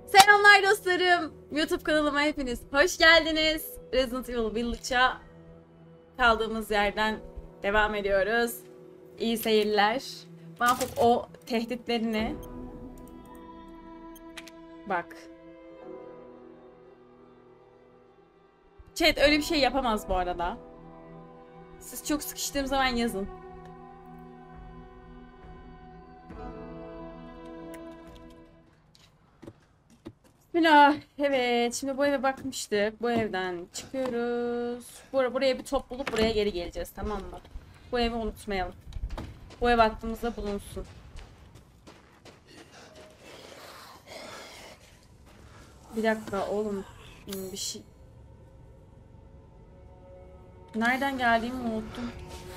Selamlar dostlarım. YouTube kanalıma hepiniz hoş geldiniz. Resident Evil Village'a kaldığımız yerden devam ediyoruz. İyi seyirler. Mahmut o tehditlerini bak. Chat öyle bir şey yapamaz bu arada. Siz çok sıkıştığım zaman yazın. Bismillah. Evet, şimdi bu eve bakmıştık. Bu evden çıkıyoruz. Buraya bir top bulup buraya geri geleceğiz, tamam mı? Bu evi unutmayalım. Bu ev aklımızda bulunsun. Bir dakika oğlum. Bir şey... Nereden geldiğimi unuttum.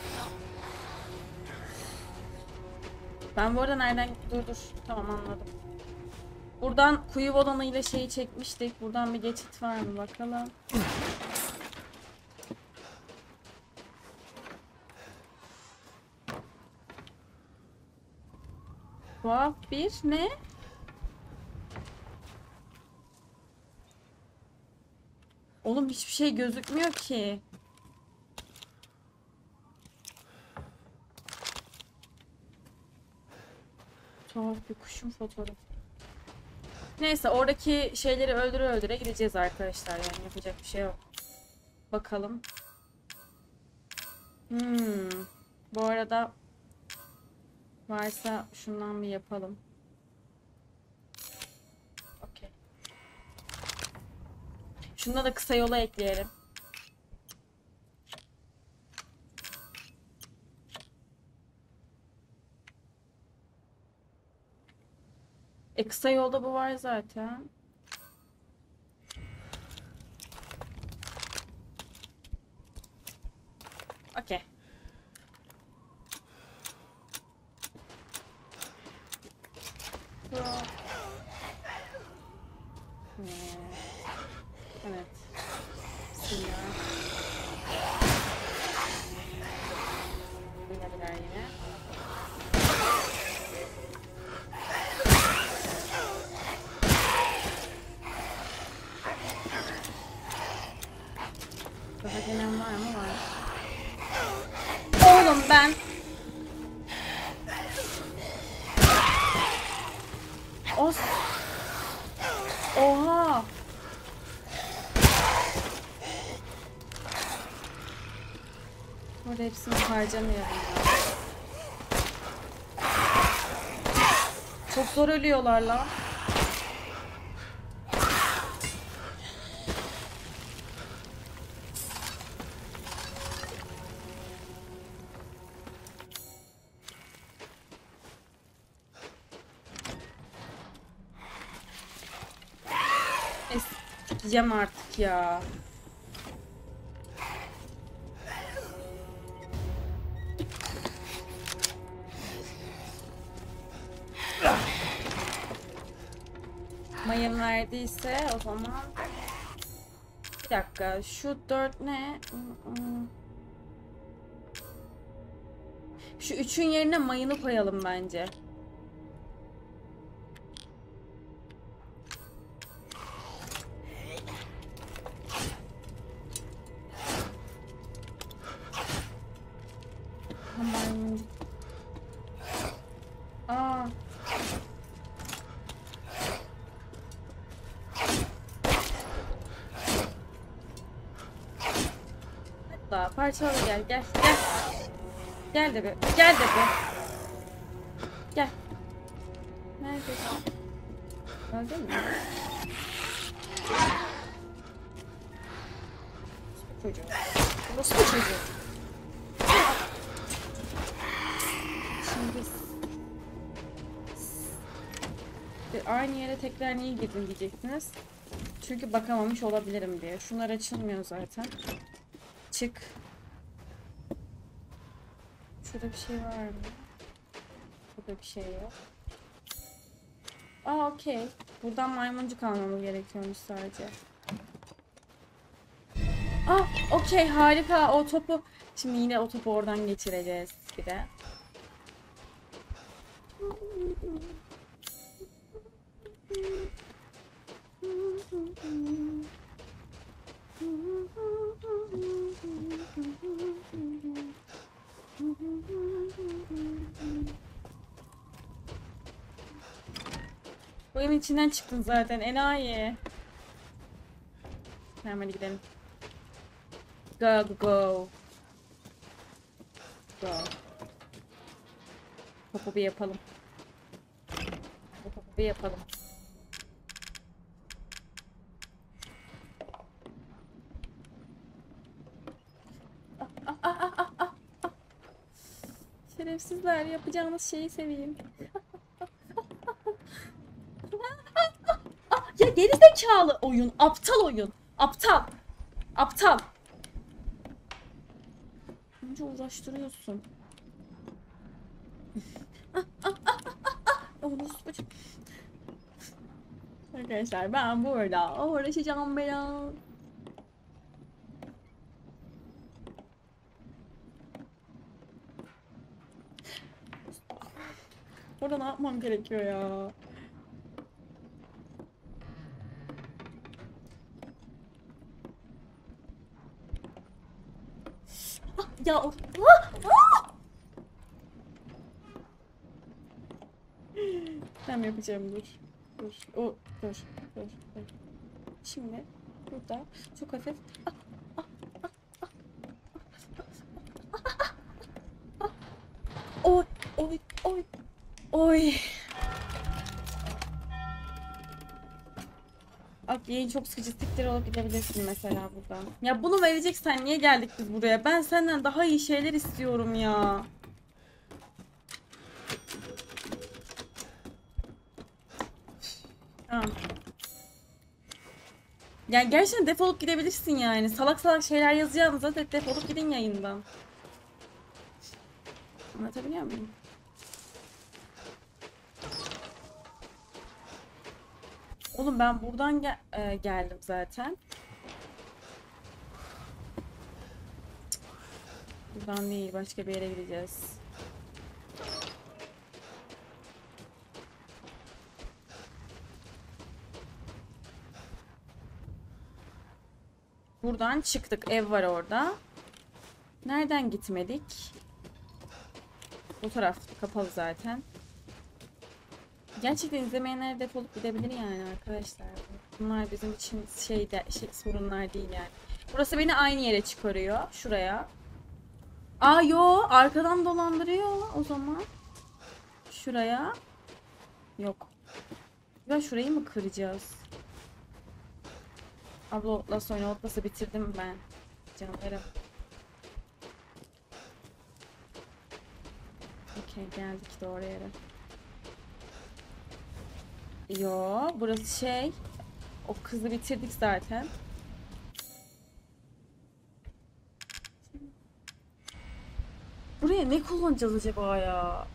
Ben bu arada nereden... Dur. Tamam, anladım. Buradan kuyu balonuyla şeyi çekmiştik. Buradan bir geçit var mı bakalım. Tuhaf bir ne? Oğlum hiçbir şey gözükmüyor ki. Tuhaf bir kuşun fotoğrafı. Neyse, oradaki şeyleri öldüre öldüre gideceğiz arkadaşlar, yani yapacak bir şey yok. Bakalım. Bu arada varsa şundan bir yapalım. Okey. Şunda da kısa yola ekleyelim. Kısa yolda bu var zaten. Okey. Evet. Bismillah. Binebilir yine. Daha gelen var mı? Var. Oğlum ben... Oha! Burada hepsini harcamayalım ya. Çok zor ölüyorlar lan. Gideceğim artık ya. Mayın verdiyse o zaman. Bir dakika, şu 4 ne? Şu 3'ün yerine mayını koyalım bence. Aa. Hatta parçalı gel. Gel de be. Gel. Neredesin? Öldün mü? Çocuğu. Nasıl bir çocuğu? Şimdi aynı yere tekrar niye girdin diyeceksiniz. Çünkü bakamamış olabilirim diye. Şunlar açılmıyor zaten. Çık. Şurada bir şey var mı? Burada bir şey yok. Aa, okey. Buradan maymuncuk almamız gerekiyormuş sadece. Okey, harika. O topu. Şimdi yine o topu oradan geçireceğiz bir de. Bu evin içinden çıktın zaten enayi. Tamam hadi gidelim. Go go go. Go. Popo bir yapalım. Popo bir yapalım. Şerefsizler, yapacağınız şeyi seveyim. Ya gerizekalı oyun, aptal oyun. Aptal. Aptal. Önce uğraştırıyorsun. Arkadaşlar ben burada uğraşacağım biraz. Burada ne yapmam gerekiyor ya? Ya ben yapacağım, dur. Dur. Dur. Şimdi burada çok hafif. Oy. Bak yayın çok sıkıcı, siktir olup gidebilirsin mesela buradan. Ya bunu vereceksen niye geldik biz buraya? Ben senden daha iyi şeyler istiyorum ya. Tamam. Yani gerçekten defolup gidebilirsin yani. Salak salak şeyler yazacağınıza defolup gidin yayından. Anlatabiliyor muyum? Oğlum ben buradan geldim zaten. Buradan değil, başka bir yere gideceğiz. Buradan çıktık, ev var orada. Nereden gitmedik? Bu taraf kapalı zaten. Gerçekten izlemeyenler defolup gidebilir yani arkadaşlar. Bunlar bizim için sorunlar değil yani. Burası beni aynı yere çıkarıyor. Şuraya. Aa yo, arkadan dolandırıyor o zaman. Şuraya. Yok. Ya şurayı mı kıracağız? Abla Outlast oyunu, Outlast'ı bitirdim ben. Canlarım. Okey, geldik doğru yere. Yo, burası şey. O kızı bitirdik zaten. Buraya ne kullanacağız acaba ya?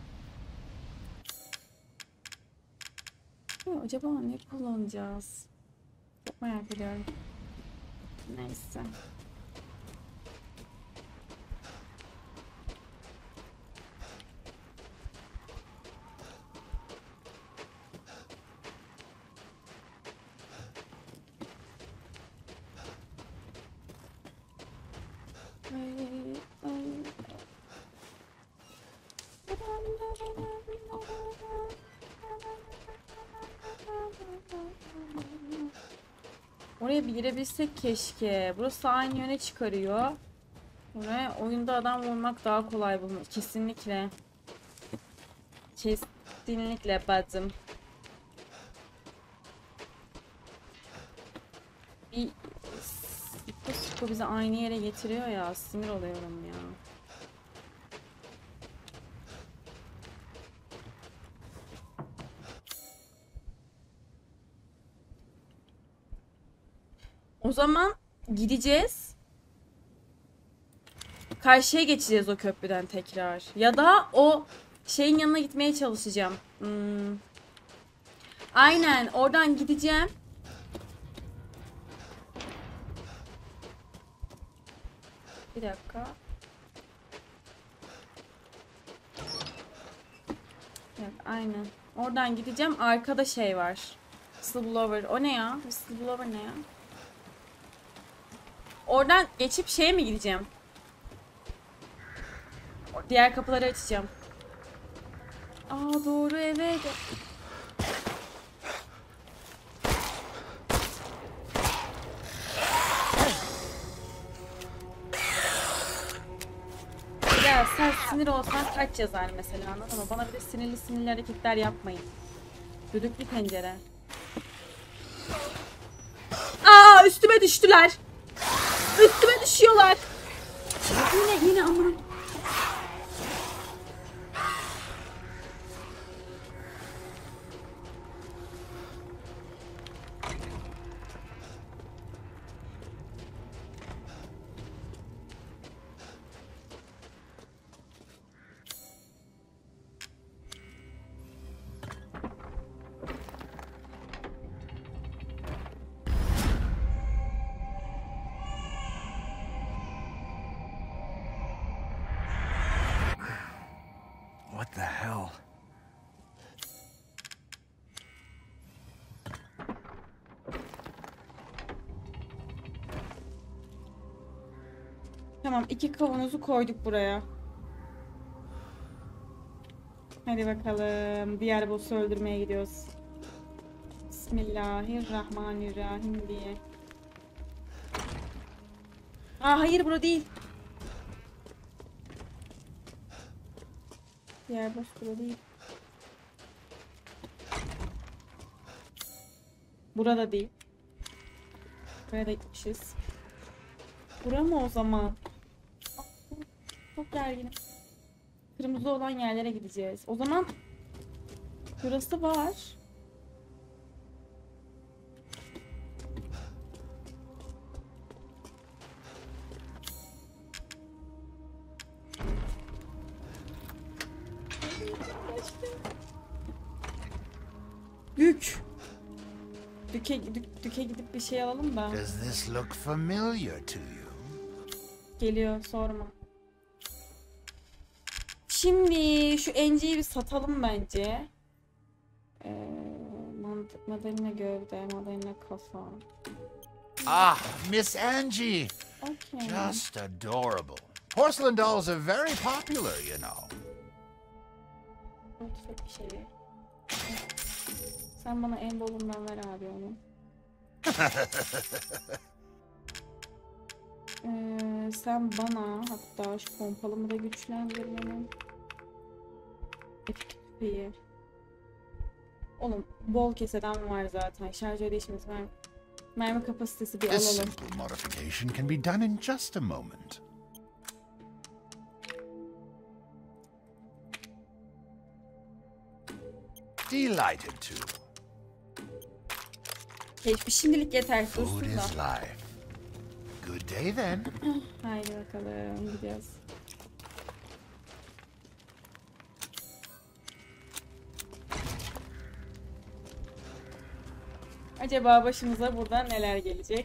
Acaba ne kullanacağız? Çok merak ediyorum. Neyse. Oraya bir girebilsek keşke. Burası aynı yöne çıkarıyor. Oraya oyunda adam vurmak daha kolay bulmak. Kesinlikle. Kesinlikle bacım. Bir bu bizi aynı yere getiriyor ya. Sinir oluyorum ya. O zaman gideceğiz. Karşıya geçeceğiz o köprüden tekrar. Ya da o şeyin yanına gitmeye çalışacağım. Aynen oradan gideceğim. Bir dakika. Evet, aynen. Oradan gideceğim. Arkada şey var. Whistleblower. O ne ya? Whistleblower ne ya? Oradan geçip şeye mi gideceğim? Diğer kapıları açacağım. Aa doğru, evet. sen sinir olsan kaç yazar mesela, anladın mı? Bana bir de sinirli hareketler yapmayın. Düdüklü tencere. Aa, üstüme düştüler. Üstüme düşüyorlar. Yine amına. What the hell? Tamam, 2 kavanozu koyduk buraya. Hadi bakalım. Diğer boss'u öldürmeye gidiyoruz. Bismillahirrahmanirrahim diye. Aa, hayır, bura değil. Diğer boss bura değil. Burada değil. Buraya da gitmişiz. Bura mı o zaman? Çok gerginim. Kırmızı olan yerlere gideceğiz. O zaman burası var. Düke gidip bir şey alalım da. Does this look familiar to you? Geliyor, sorma. Şimdi şu Angie'yi bir satalım bence. Madalina gövde, Madalina kafa. Ah, Miss Angie. Okay. Just adorable. Porcelain dolls are very popular, you know. Tüfek bir şey. Sen bana en bolundan ver abi onu. Sen bana hatta şu pompalımı da güçlendirmenin. Tüfeği. Oğlum bol keseden var zaten. Şarjör değişmesi var. Mermi kapasitesi bir This alalım. simple modification can be done in just a moment. Delighted to. Keşfi şimdilik yeter, Food dursun da. is life. Good day then. Haydi bakalım, gidiyoruz. Acaba başımıza buradan neler gelecek?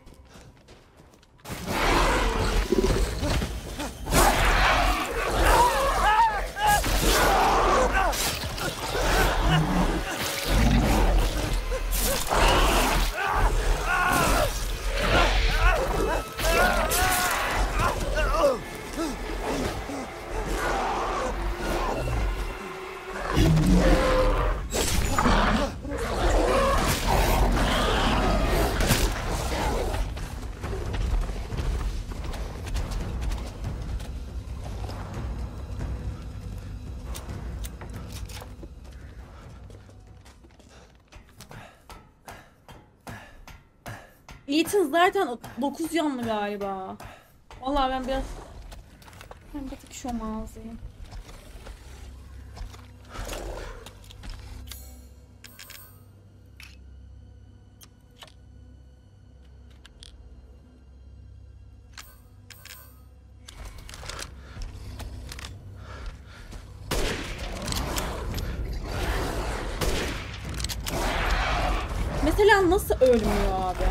Ethan zaten 9 yanlı galiba. Vallahi ben biraz empatik şomazlıyım. Mesela nasıl ölmüyor abi?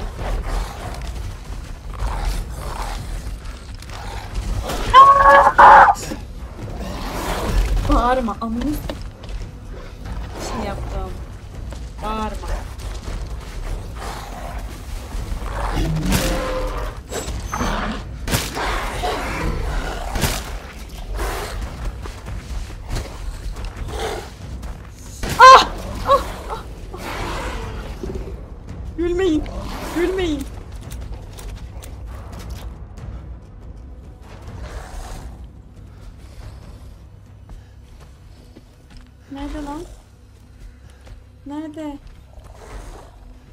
Bağırma, amına şey yaptım. Bağırma. Gülmeyin. Gülmeyin.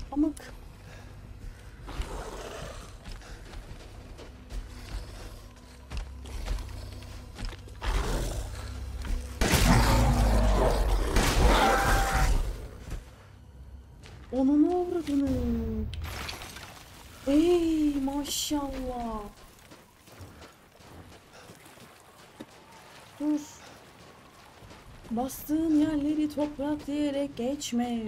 Amık. Onu ne uğradığını? Ey maşallah. Dur. Bastığın yerleri toprak diyerek geçme.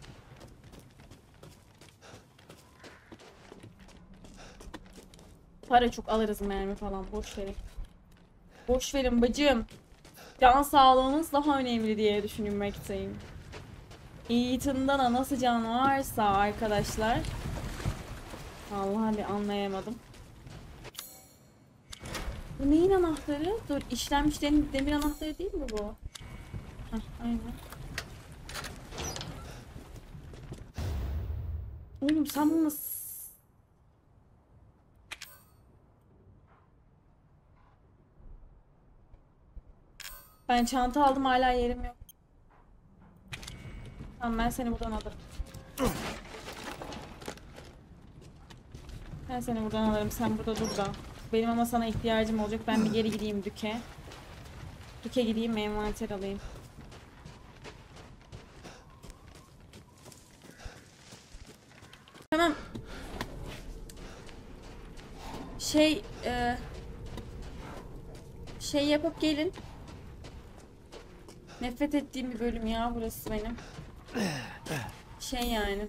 Para çok alırız mermi falan. Boş verin. Boş verin bacım. Can sağlığınız daha önemli diye düşünmekteyim. Ethan'da da nasıl can varsa arkadaşlar. Vallahi bir anlayamadım. Bu neyin anahtarı? Dur, işlenmiş demir anahtarı değil mi bu? Heh, aynen. Oğlum sen bunu... Ben çanta aldım, hala yerim yok. Tamam, ben seni buradan alırım. Ben seni buradan alırım, sen burada dur da. Benim ama sana ihtiyacım olacak. Ben bir geri gideyim Düke. Düke gideyim, envanter alayım. Tamam. Şey yapıp gelin. Nefret ettiğim bir bölüm ya burası benim. Şey yani.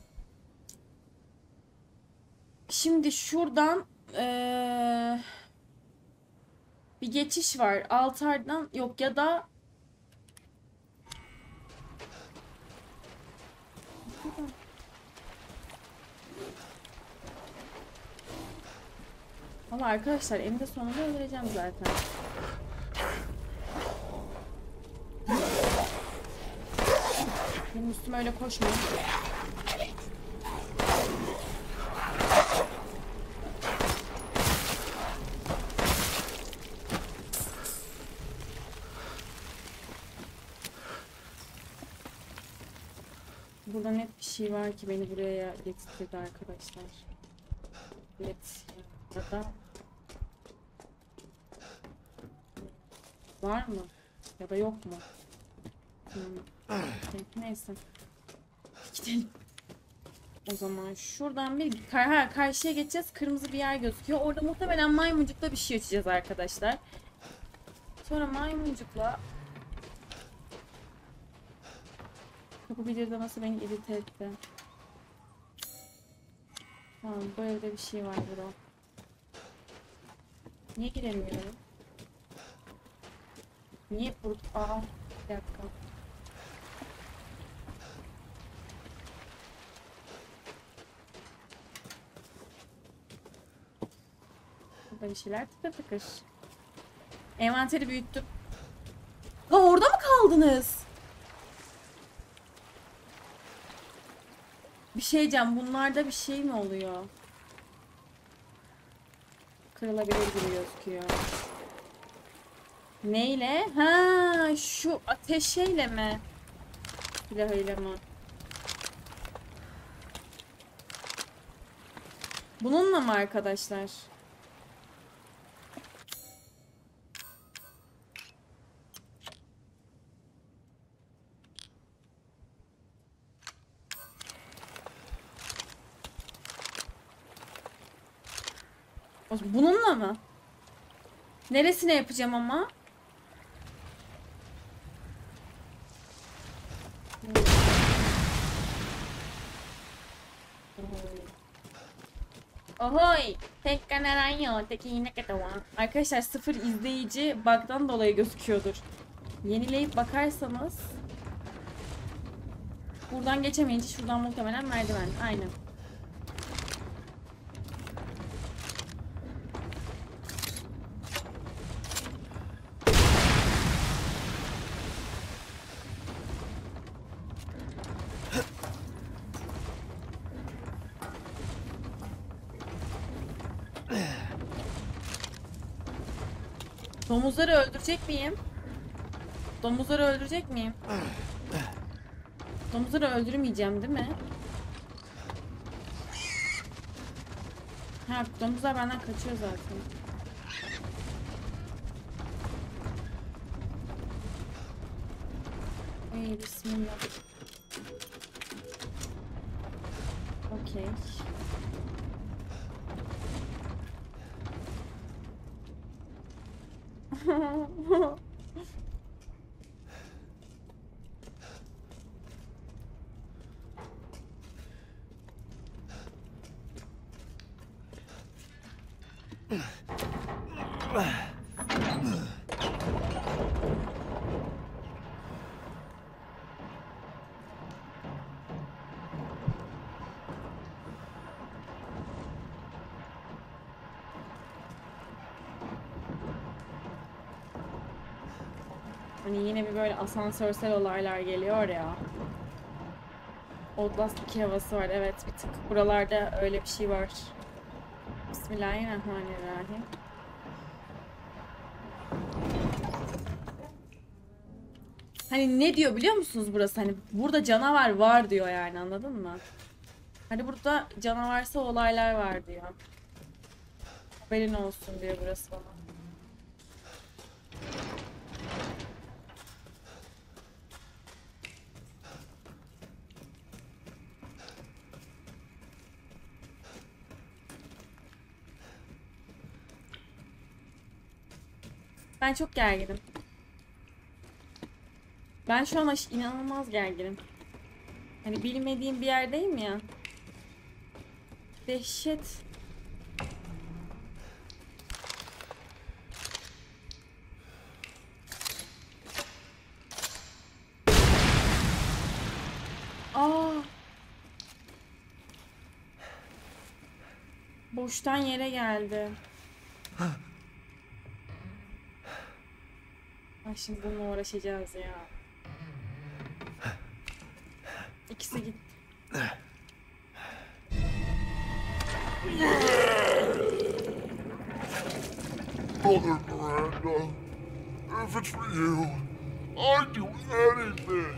Şimdi şuradan bir geçiş var. Altardan yok ya da ama arkadaşlar eninde sonunda öldüreceğim zaten. Benim üstüme öyle koşmayın. Burada net bir şey var ki beni buraya getirdi arkadaşlar. Net ya da var mı? Ya da yok mu? Neyse. Gidelim. O zaman şuradan bir karşıya geçeceğiz. Kırmızı bir yer gözüküyor. Orada muhtemelen maymuncukla bir şey açacağız arkadaşlar. Sonra maymuncukla kapı bildirdaması beni irite etti. Tamam, bu evde bir şey var burada. Niye giremiyorum? Niye burada? Aa, bir dakika. Burada bir şeyler tıkır tıkır. Envanteri büyüttüm. Aa, orada mı kaldınız? Bir şey diyeceğim. Bunlarda bir şey mi oluyor? Kırılabilir gibi gözüküyor. Neyle? Ha, şu ateşeyle mi? Silahıyla mı? Bununla mı arkadaşlar? Bununla mı? Neresine yapacağım ama? Ohoy! Tek kanaranyo, tek iğne katawa. Arkadaşlar 0 izleyici bug'dan dolayı gözüküyordur. Yenileyip bakarsanız buradan geçemeyince şuradan muhtemelen merdiven. Aynen. Domuzları öldürecek miyim? Domuzları öldürecek miyim? Domuzları öldürmeyeceğim değil mi? Ha, domuzlar benden kaçıyor zaten. Ey bismillah. Okey. Hani yine bir böyle asansörsel olaylar geliyor ya. Outlast 2 havası var. Evet, bir tık buralarda öyle bir şey var. Bismillahirrahmanirrahim. Hani ne diyor biliyor musunuz burası? Hani burada canavar var diyor yani, anladın mı? Hani burada canavarsa olaylar var diyor. Haberin olsun diyor burası bana. Ben çok gerginim. Ben şu an inanılmaz gerginim. Hani bilmediğim bir yerdeyim ya. Dehşet. Aa. Boştan yere geldi. Ay şimdi bununla uğraşacağız ya. İkisi gitti. Brother Miranda, if it's for you, I'd do anything.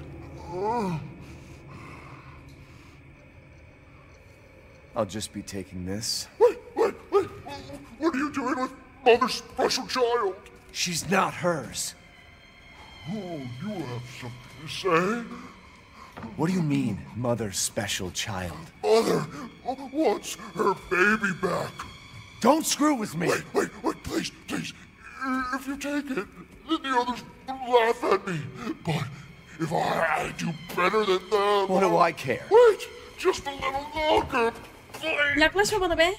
I'll just be taking this. Wait! What are you doing with Mother's special child? She's not hers. Oh, you have something to say? What do you mean, mother's special child? Mother wants her baby back. Don't screw with me! Wait, please. If you take it, then the others will laugh at me. But if I do better than them... What do I care? Wait, just a little longer, please. Yaklaşma bana be.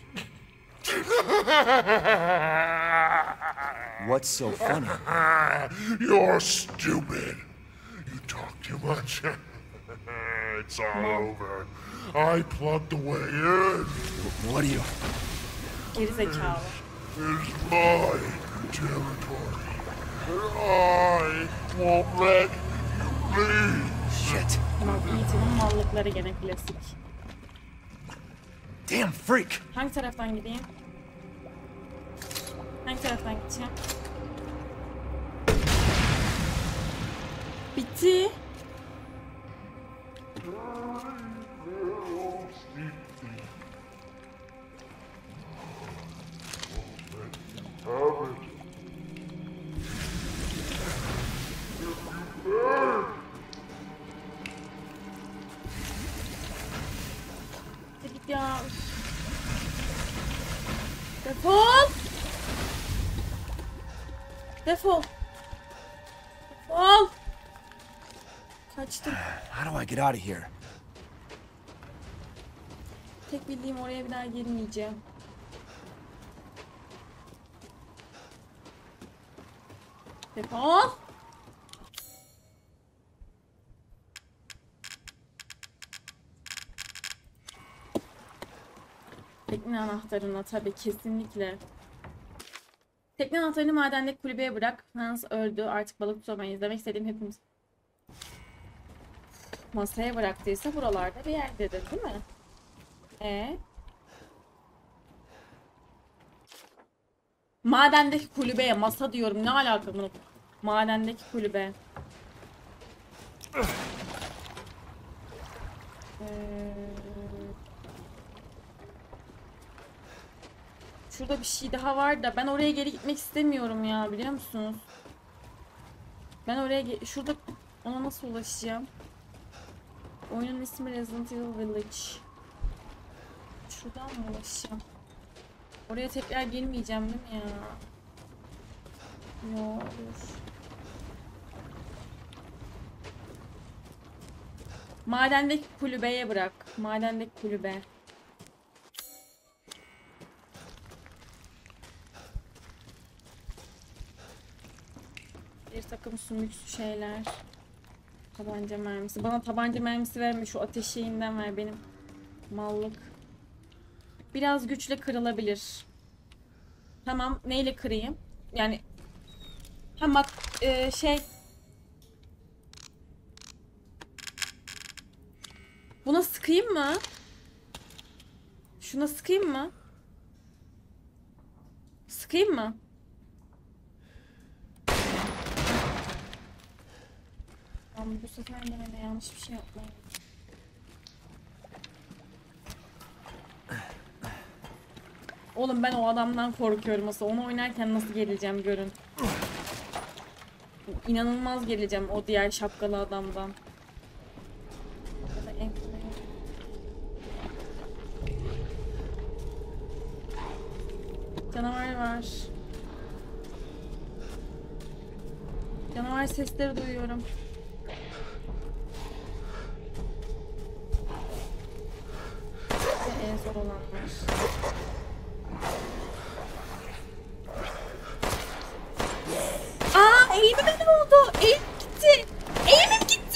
What's so funny? You're stupid. You talk too much. It's all over. I plugged the way in. What are you... Geri zekalı. It's my territory. And I won't let you leave. Shit. Tamam, eğitimin mallıkları gene klasik. Damn freak! Hangi taraftan gideyim? Hangi taraftan gideceğim? Bitti. Git ya. Defol. Defol. Defol. Kaçtım. How do I get out of here? Tek bildiğim oraya bir daha girmeyeceğim. Defol. Tekne anahtarına tabii, kesinlikle. Tekne anahtarını madendeki kulübeye bırak. Hans öldü. Artık balık tutamayız. Demek istediğim hepimiz... Masaya bıraktıysa buralarda bir yerdedir, değil mi? Madendeki kulübeye masa diyorum. Ne alaka bunu? Madendeki kulübe. Şurada bir şey daha var da ben oraya geri gitmek istemiyorum ya, biliyor musunuz? Ben oraya şurada ona nasıl ulaşacağım? Oyunun ismi Resident Evil Village. Şuradan mı ulaşacağım? Oraya tekrar girmeyeceğim değil mi ya? Yo, dur. Madendeki kulübeye bırak. Madendeki kulübe. Bir takım sümüksü şeyler. Tabanca mermisi. Bana tabanca mermisi verme. Şu ateş şeyinden ver benim. Mallık. Biraz güçle kırılabilir. Tamam. Neyle kırayım? Yani bak şey. Buna sıkayım mı? Şuna sıkayım mı? Sıkayım mı? Ama bu sefer de yanlış bir şey yapmayayım. Oğlum ben o adamdan korkuyorum aslında. Onu oynarken nasıl gerileceğim görün. İnanılmaz gerileceğim o diğer şapkalı adamdan. Canavar var. Canavar sesleri duyuyorum. Ve en zor olanlar. Aa, eğimim ne oldu? Eğim gitti. Eğimim gitti.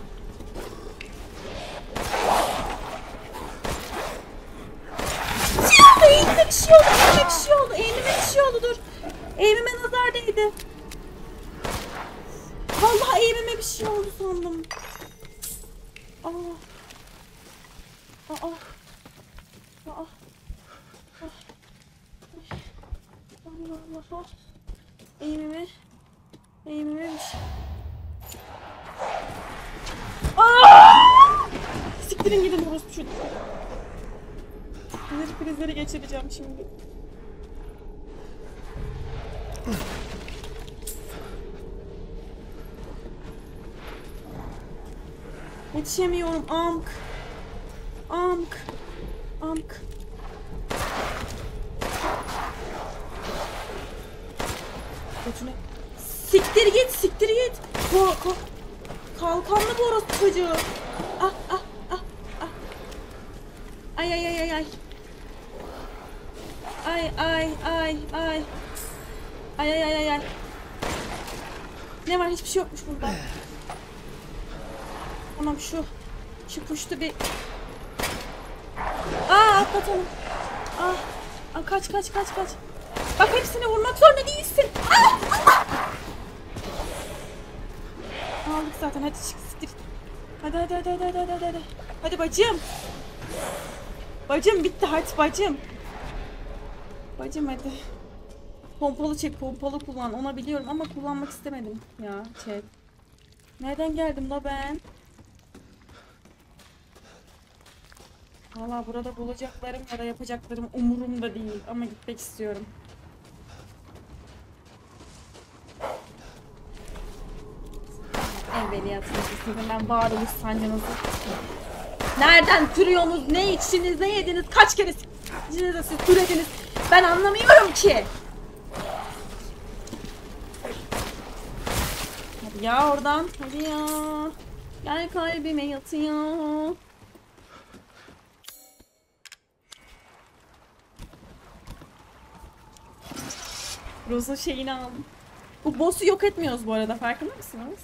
Eğimime bir şey oldu. Eğimime bir şey oldu. Eğimime bir şey oldu. Dur. Eğimime nazar değdi. Vallahi eğimime bir şey oldu sandım. Aa. Aa. Aa. Allah Allah. Eğimime bir şey. Aa! Siktirin gidin orospu çocuk. Krizleri geçireceğim şimdi. Yetişemiyorum. Amk. Götüne. Siktir git. Kalkanlı bu orospu çocuğu. Ah. Ay. Ay. Ne var? Hiçbir şey yokmuş burada. Tamam şu puştu bir. Atlatalım. Kaç. Bak hepsini vurmak zorunda değilsin. Aldık zaten, hadi siktir. Hadi. Hadi bacım. Bacım bitti, hadi bacım. Bacım hadi. Pompalı çek, pompalı kullan. Ona biliyorum ama kullanmak istemedim ya. Çek. Nereden geldim la ben? Valla burada bulacaklarım ya da yapacaklarım umurumda değil ama gitmek istiyorum. Evveliyatınızı sizin, ben varoluş sancınızı. Nereden türüyorsunuz? Ne içtiniz? Ne yediniz? Kaç kere içinize siz türediniz? Ben anlamıyorum ki. Hadi ya oradan. Hadi ya. Gel kalbime yat ya. Rosa şeyini aldım. Bu boss'u yok etmiyoruz bu arada, farkında mısınız?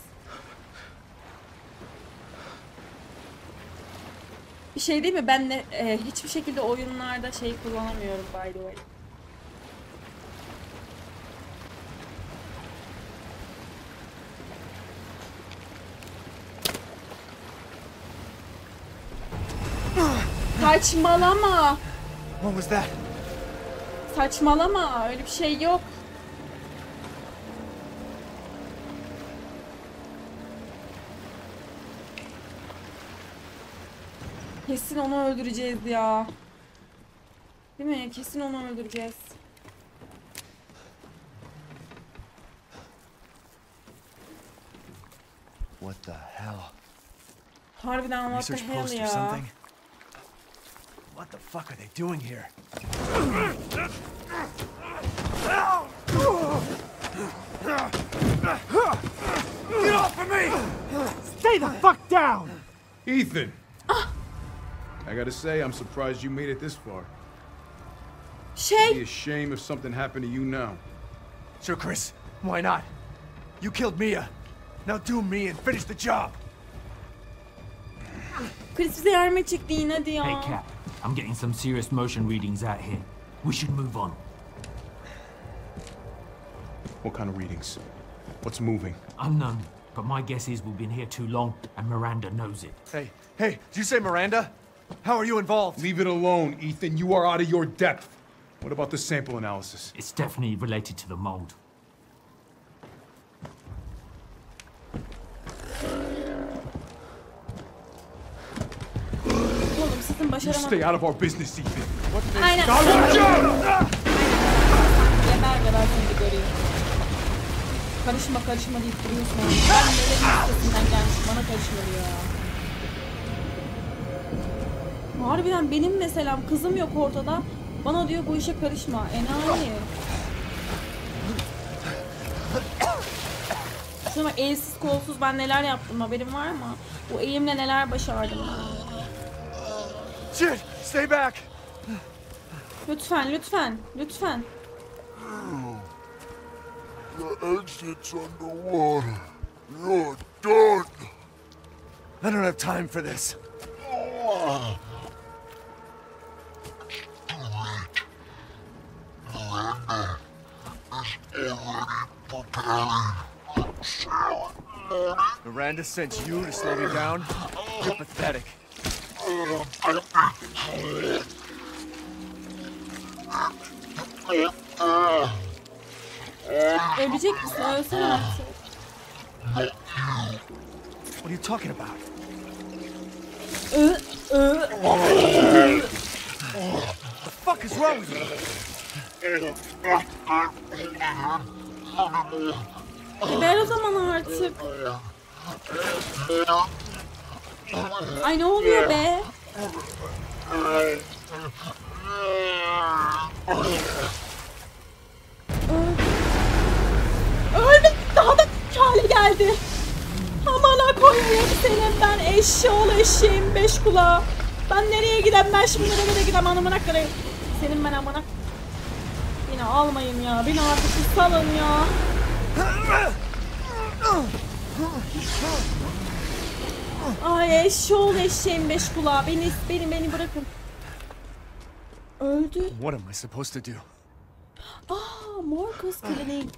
Bir şey değil mi? Ben de hiçbir şekilde oyunlarda şey kullanamıyorum by the way. Saçmalama. What was that? Saçmalama. Öyle bir şey yok. Kesin onu öldüreceğiz ya. Değil mi? Kesin onu öldüreceğiz. What the hell? Harbiden what the Research hell post or ya. something? What the fuck are they doing here? Get off of me! Stay the fuck down! Ethan! I gotta say, I'm surprised you made it this far. It'd be a shame if something happened to you now. Sure, Chris. Why not? You killed Mia. Now do me and finish the job. Chris bize yardım edecekti yine hadi ya. Hey, Cat. I'm getting some serious motion readings out here. We should move on. What kind of readings? What's moving? Unknown, but my guess is we've been here too long, and Miranda knows it. Hey, did you say Miranda? How are you involved? Leave it alone, Ethan. You are out of your depth. What about the sample analysis? It's definitely related to the mold. Oğlum sizin You başaramadım. stay out of our business, Ethan. Aynen. Got your job! Yeter kadar seni göreyim. Karışma deyip duruyorsun. Ben nelerin üstesinden gelmişim. Bana karışma diyor ya. Harbiden benim mesela kızım yok ortada. Bana diyor bu işe karışma. Enayi. Şuna bak, elsiz kolsuz ben neler yaptım, haberin var mı? Bu eğimle neler başardım. Shit! Stay back! Lütfen, lütfen, lütfen. The exit's underwater. You're done. I don't have time for this. Miranda sent you to slow me down? You're pathetic. Ölecek misin? Ölsene artık. What are you talking about? The fuck is wrong with you? Ver o zaman artık. Ay ne oluyor be? Ölmek daha da hale geldi. Amana koyayım senin ben eşşoğlu eşeğim beş kulağı. Ben nereye gidem, ben şimdi nereye gidem, amına koyayım. Senin ben amına. Beni almayın ya, beni artık bir salın ya. Ay eşşoğlu eşeğim beş kulağı, beni bırakın. Öldü. What am I supposed to do? Aa, Marcus klinik.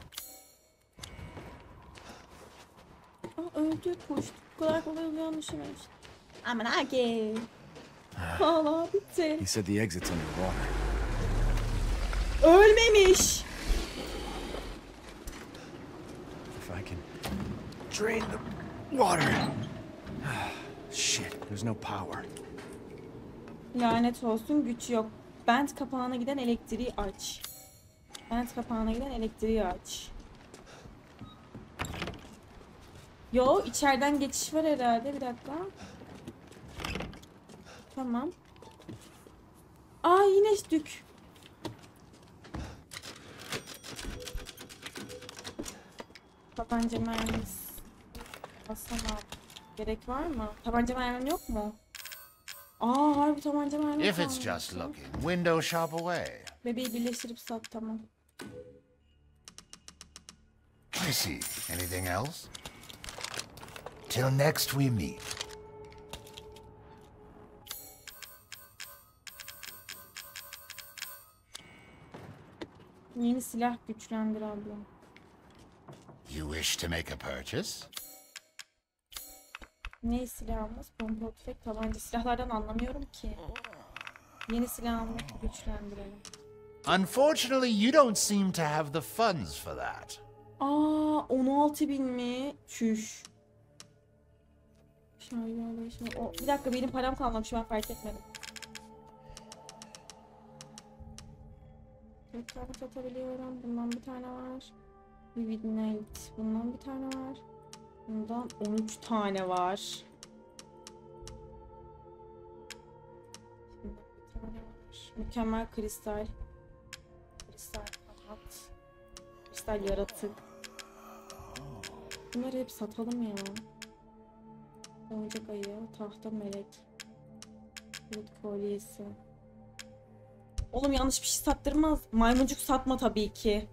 Aa, öldü, koştu. Bu kadar kolay olacağını düşünmemiştim. Aman ake. Valla bitti. He said the exit's underwater. Ölmemiş. If I can drain the water. Shit, there's no power. Lanet olsun, güç yok. Vent kapağına giden elektriği aç. Vent kapağına giden elektriği aç. Yo, içeriden geçiş var herhalde. Bir dakika. Tamam. Aa, yine dük. Tabanca mermisi. Basana. Gerek var mı? Tabanca mermim yok mu? Aa, harbi tabanca mermim If it's kalmış. just looking, window shop away. Bebeği birleştirip sat, tamam. I see. Anything else? Till next we meet. Yeni silah güçlendir abla. You wish to make a purchase? Ne silahımız? Pompa, tüfek, tabanca. Silahlardan anlamıyorum ki. Yeni silahımı güçlendirelim. Unfortunately, you don't seem to have the funds for that. Aa, 16.000 mi? Çüş. Şimdi o, bir dakika, benim param kalmamış, ben fark etmedim. Bir tane satabiliyorum. Bundan bir tane var. Vivid Night. Bundan bir tane var. Bundan 13 tane var. Şimdi bir tane var. Mükemmel kristal. Kristal kanat. Kristal yaratık. Bunları hep satalım ya. Oyuncak ayı, tahta melek. Bulut kolyesi. Oğlum yanlış bir şey sattırmaz. Maymuncuk satma tabii ki.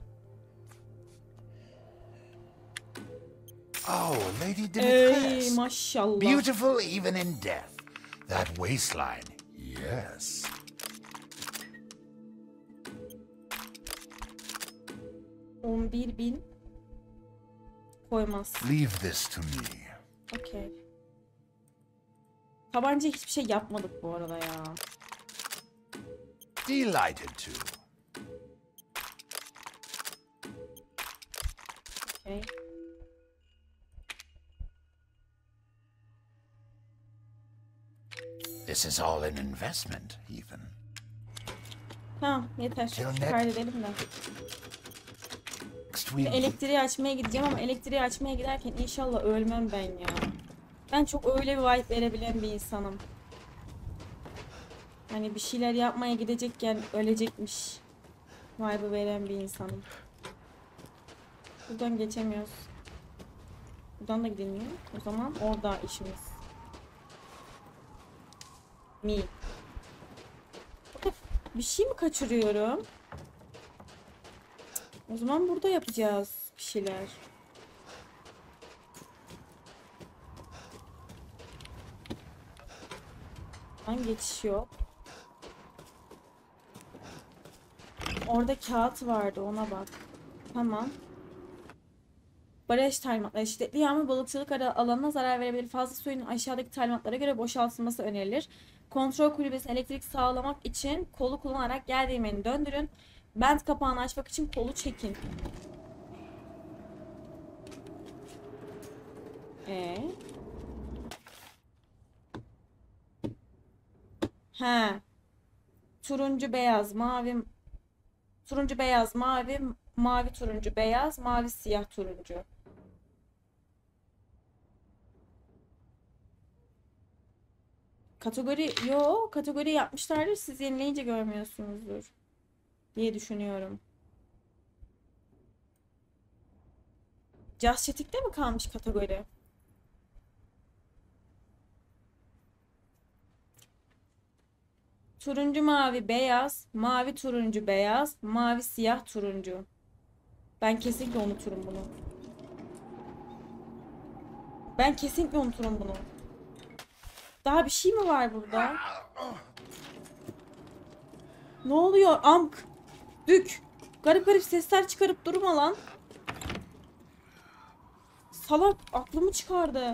Oh, Lady Ey Dimitrescu. maşallah. Beautiful even in death. That waistline, yes. $11.000 koymaz. Leave this to me. Okey. Tabanca hiçbir şey yapmadık bu arada ya. Delighted to. Okey. This is all an investment, even. Tamam yeter. Till next- Kaydedelim de. Next we Elektriği açmaya gideceğim ama elektriği açmaya giderken inşallah ölmem ben ya. Ben çok öyle bir vibe verebilen bir insanım. Hani bir şeyler yapmaya gidecekken ölecekmiş vibe'ı veren bir insanım. Buradan geçemiyoruz. Buradan da gidilmiyor. O zaman orada işimiz. Mi. Bir şey mi kaçırıyorum? O zaman burada yapacağız bir şeyler. Buradan geçiş yok. Orada kağıt vardı, ona bak. Tamam. Baraj talimatları. Şiddetli yağmur balıkçılık alanına zarar verebilir. Fazla suyun aşağıdaki talimatlara göre boşaltılması önerilir. Kontrol kulübesine elektrik sağlamak için kolu kullanarak yer değirmenini döndürün. Bent kapağını açmak için kolu çekin. He. Turuncu beyaz mavi. Turuncu beyaz mavi. Mavi turuncu beyaz. Mavi siyah turuncu. Kategori yapmışlardır. Siz yenileyince görmüyorsunuzdur diye düşünüyorum. Just Chatting'de mi kalmış kategori? Turuncu mavi beyaz, mavi turuncu beyaz, mavi siyah turuncu. Ben kesinlikle unuturum bunu. Ben kesinlikle unuturum bunu. Daha bir şey mi var burada? Ne oluyor? Amk. Dük. Garip garip sesler çıkarıp durma lan. Salak aklımı çıkardı.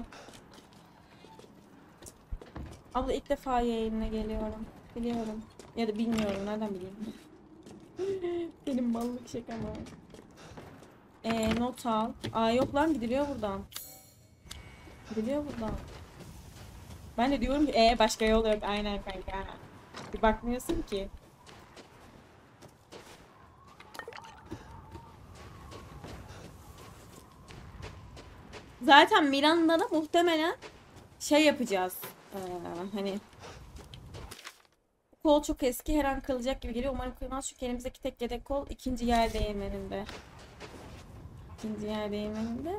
Abla ilk defa yayınına geliyorum. Biliyorum. Ya da bilmiyorum. Nereden bileyim? Benim mallık şaka mı? Not al. Aa yok lan gidiliyor buradan. Gidiliyor buradan. Ben de diyorum ki başka yol yok. Aynen kanka. Bir bakmıyorsun ki. Zaten Miranda'da muhtemelen şey yapacağız. Hani kol çok eski, her an kırılacak gibi geliyor. Umarım kırılmaz çünkü elimizdeki tek yedek kol ikinci yer değirmeninde. İkinci yer değirmeninde.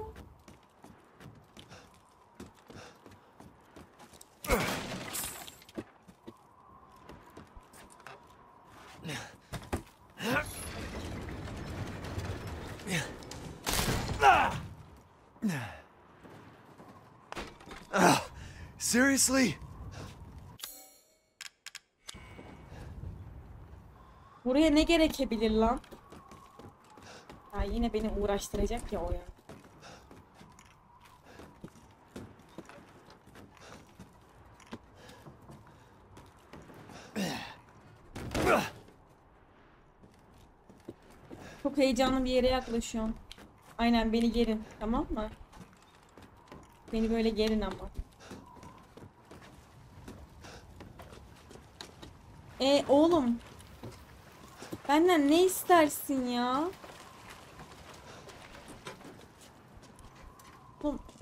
Seriously? Buraya ne gerekebilir lan? Ha, yine beni uğraştıracak ya o ya. Çok heyecanlı bir yere yaklaşıyorum. Aynen beni gerin, tamam mı? Beni böyle gerin ama. Oğlum. Benden ne istersin ya? Oğlum,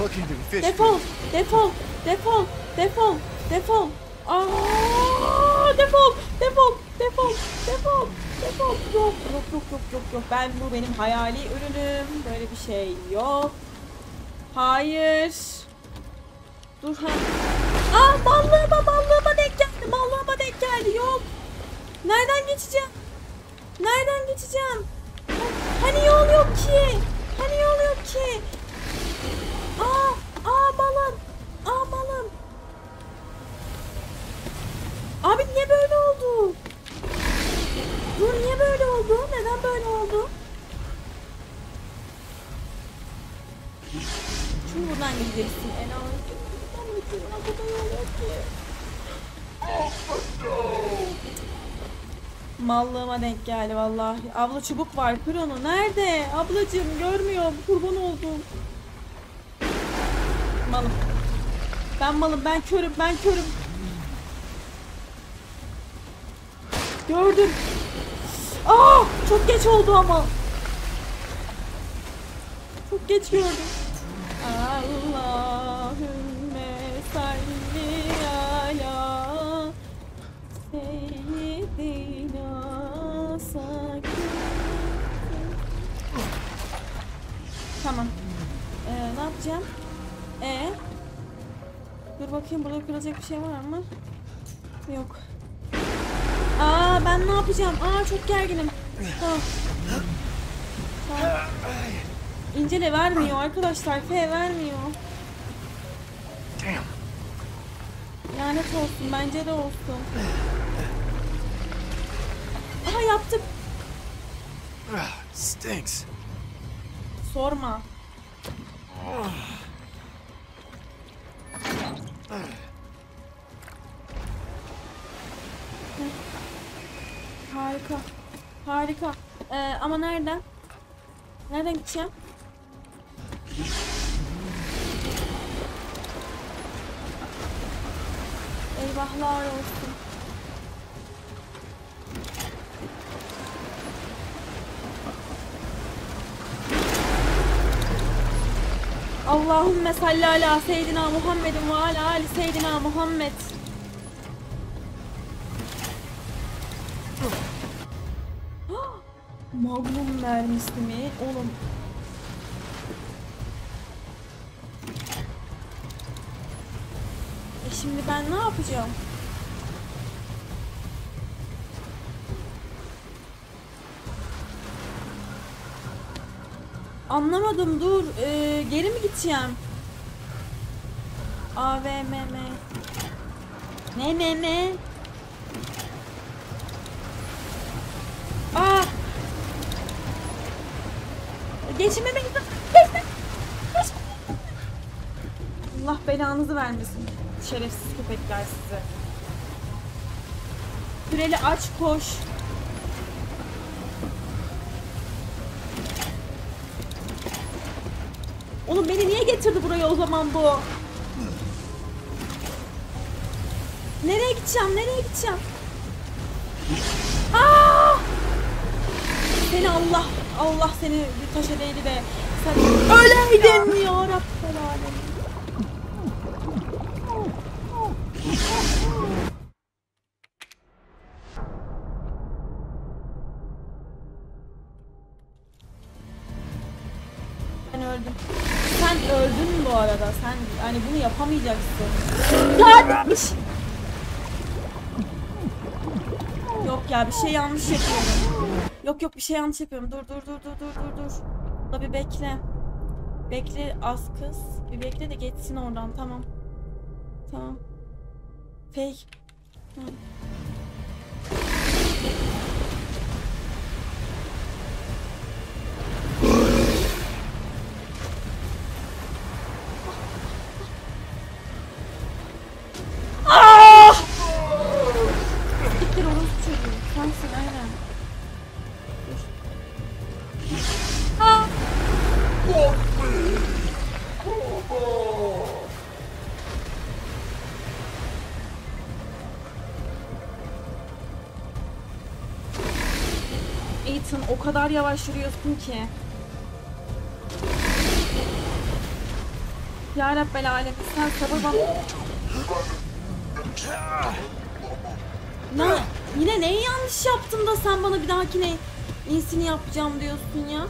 looking to fish. Defol, defol, defol, defol, defol. Aa, defol, defol, defol, defol, defol. Yok, yok, yok, yok, yok, yok. Bu benim hayali ürünüm. Böyle bir şey yok. Hayır. Dur ha. Aa, ballığıma denk geldi. Ballığıma denk geldi. Yok. Nereden geçeceğim? Nereden geçeceğim? Hani yol yok ki? Hani yol yok ki? Balım. Balım. Abi niye böyle oldu? Dur, niye böyle oldu? Neden böyle oldu? Şimdi buradan gideceksin. Mallığıma denk geldi vallahi. Abla çubuk var, kır onu. Nerede? Ablacığım görmüyorum. Kurban oldum. Malım. Ben malım. Ben körüm. Ben körüm. Gördüm. Aa, çok geç oldu ama. Çok geç gördüm. Allahümme salli ala seyyidina sakin. Tamam. Ne yapacağım? Dur bakayım, burada kırılacak bir şey var mı? Yok. Ben ne yapacağım? Çok gerginim. Tamam. İncele vermiyor arkadaşlar. F vermiyor. Lanet olsun. Bence de olsun. Yaptım. Stinks. Sorma. Harika. Harika. Ama nereden? Nereden gideceğim? Eyvahlar olsun. Allahümme salli ala seyyidina Muhammedin ve ala ali seyyidina Muhammed. Magnum mermisi mi? Oğlum. Şimdi ben ne yapacağım? Anlamadım, dur. Geri mi gideceğim? AVM. Ne? Geçime mi gittim? Geçme. Allah belanızı vermesin. Şerefsiz köpekler size. Süreli aç, koş. Oğlum beni niye getirdi buraya o zaman bu? Nereye gideceğim? Seni Allah seni bir taşa değdi de sen öleydin ya Rabbel Alemin. Ben öldüm. Sen öldün bu arada. Sen hani bunu yapamayacaksın. Kardeş. Yok ya, bir şey yanlış yapıyorum. Yok bir şey yanlış yapıyorum. Dur. Da bir bekle. Bekle az kız. Bir bekle de geçsin oradan. Tamam. Fake. Siktir orası çocuğum. Sensin aynen. Ethan, o kadar yavaş yürüyorsun ki. Ya Rabbel Alemin sen sabır bana. Yine neyi yanlış yaptım da sen bana bir dahakine iyisini yapacağım diyorsun ya.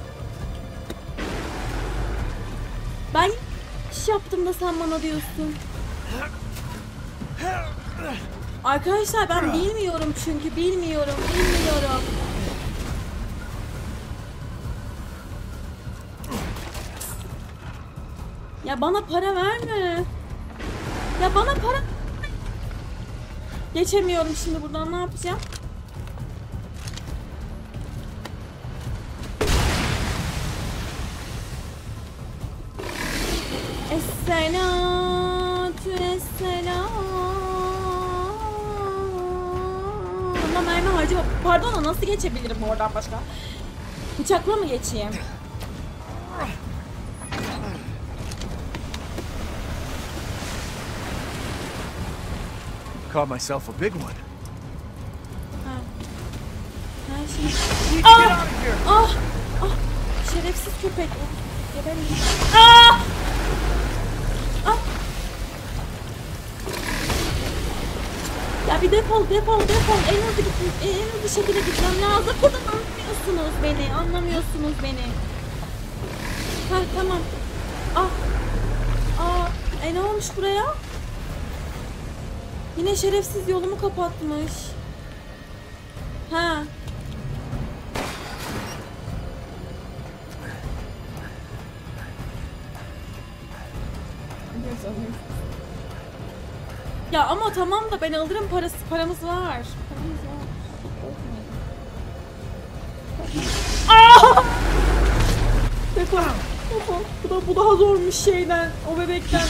Ben yanlış yaptım da sen bana diyorsun. Arkadaşlar ben bilmiyorum çünkü bilmiyorum. Ya bana para verme. Ya bana para... Geçemiyorum şimdi buradan, ne yapacağım? Esselatü esselam. Ama mermi harcama. Pardon, nasıl geçebilirim oradan başka? Bıçakla mı geçeyim? Caught myself a big one. Şimdi... Get out of here! Ah! Şerefsiz köpek. Geberim. Ah! Ya bir defol. En hızlı şekilde gitmem lazım. Burada anlamıyorsunuz beni. Heh, tamam. Ne olmuş buraya? Yine şerefsiz yolumu kapatmış. Ha. Ya ama tamam da ben alırım, paramız var. Bu daha zormuş şeyden, o bebekten.